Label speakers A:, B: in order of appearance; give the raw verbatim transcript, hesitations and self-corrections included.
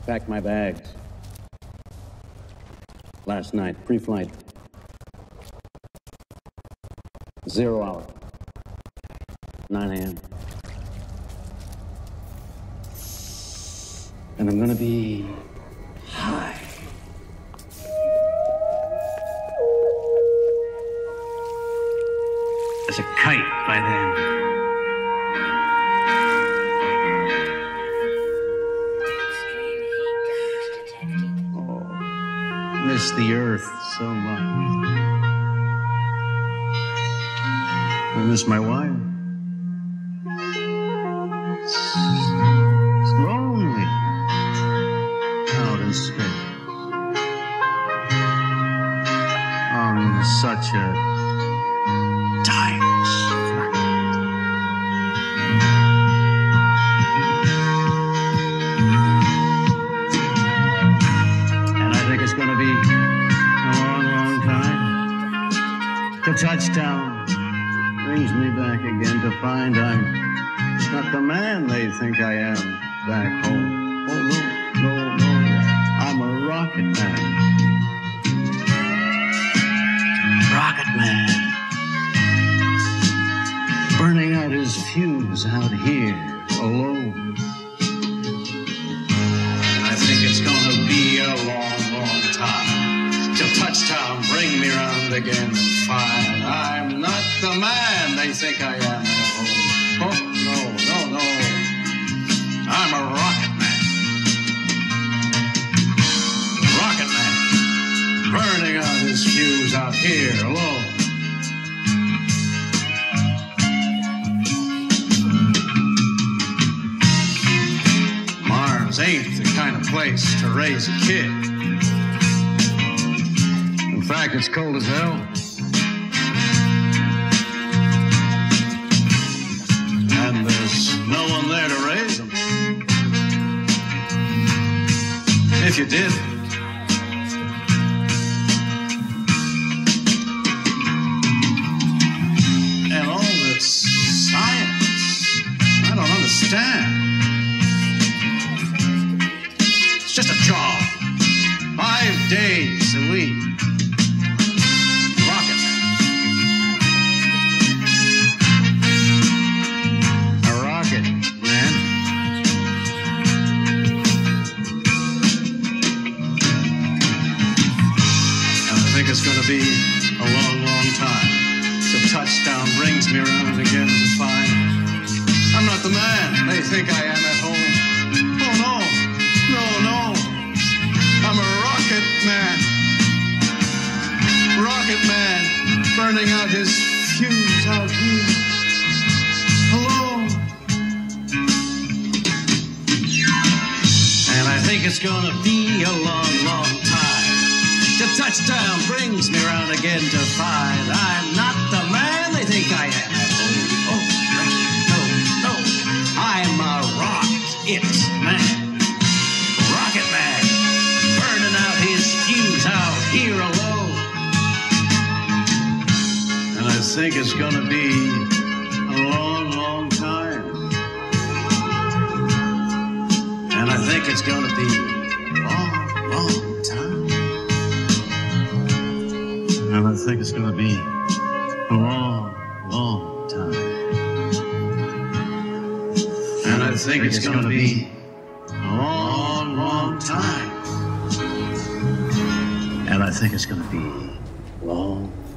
A: Packed my bags. Last night, pre-flight. Zero hour. nine a m And I'm gonna be high. As a kite by then. Oh, miss the earth so much. I miss my wife. It's lonely out in space on such a time flight. And I think it's going to be a long, long time till touchdown brings me back again to find I'm not the man they think I am back home. Oh, no, no, no, I'm a rocket man. Rocket man. Burning out his fuse out here alone. And I think it's gonna be a long, long time till touchdown bring me round again and find I'm not the man they think I am at home. Oh, no, no, no. I'm a rocket man. Rocket man. Burning out his fuse out here alone. Mars ain't the kind of place to raise a kid. In fact, it's cold as hell. And there's no one there to raise them. If you did. And all this science, I don't understand. It's just a job. Five days a week. It's gonna be a long, long time till touchdown brings me around again to find I'm not the man they think I am at home. Oh no, no, no, I'm a rocket man. Rocket man, burning out his fuse out here alone. And I think it's gonna be a long, long time till touchdown brings me round again to find I'm not the man they think I am at home. Oh, no, no, I'm a rocket man. Rocket man, burning out his fuse out here alone. And I think it's gonna be a long, long time. And I think it's gonna be a long, long time. And I think it's gonna be a long, long time. And I think it's gonna be a long, long time. And I think it's gonna be long.